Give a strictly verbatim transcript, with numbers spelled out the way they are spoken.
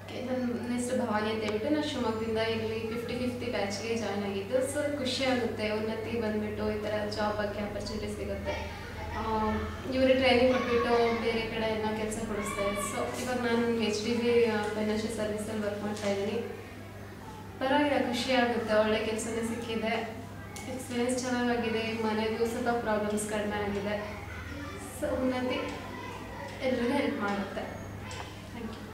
Okay, ನನ್ನ ಹೆಸರು ಭವಾನಿ ಅಂತ ಹೇಳ್ಬಿಟ್ಟು ನಾನು ಶಿವಮೊಗ್ಗದಿಂದ ಇಲ್ಲಿ ಫಿಫ್ಟಿ ಫಿಫ್ಟಿ ಬ್ಯಾಚ್ಗೆ ಜಾಯ್ನ್ ಆಗಿದ್ದು. ಸೊ ಖುಷಿ ಆಗುತ್ತೆ, ಉನ್ನತಿ ಬಂದುಬಿಟ್ಟು ಈ ಥರ ಜಾಬ್ ಬಗ್ಗೆ ಆಪರ್ಚುನಿಟಿ ಸಿಗುತ್ತೆ. ಇವರು ಟ್ರೈನಿಂಗ್ ಕೊಟ್ಬಿಟ್ಟು ಬೇರೆ ಕಡೆ ಎಲ್ಲ ಕೆಲಸ ಕೊಡಿಸ್ತಾರೆ. ಸೊ ಇವಾಗ ನಾನು ಎಚ್ ಡಿ ಬಿ ಫೈನಾನ್ಷಿಯಲ್ ಸರ್ವಿಸಲ್ಲಿ ವರ್ಕ್ ಮಾಡ್ತಾ ಇದ್ದೀನಿ. ಪರವಾಗಿಲ್ಲ, ಖುಷಿ ಆಗುತ್ತೆ, ಒಳ್ಳೆ ಕೆಲಸನೇ ಸಿಕ್ಕಿದೆ, ಎಕ್ಸ್ಪೀರಿಯನ್ಸ್ ಚೆನ್ನಾಗಾಗಿದೆ, ಮನೆಗೂ ಸ್ವಲ್ಪ ಪ್ರಾಬ್ಲಮ್ಸ್ ಕಡಿಮೆ ಆಗಿದೆ. ಸೊ ಉನ್ನತಿ ಎಲ್ರಿಗೂ ಹೆಲ್ಪ್ ಮಾಡುತ್ತೆ. Thank you.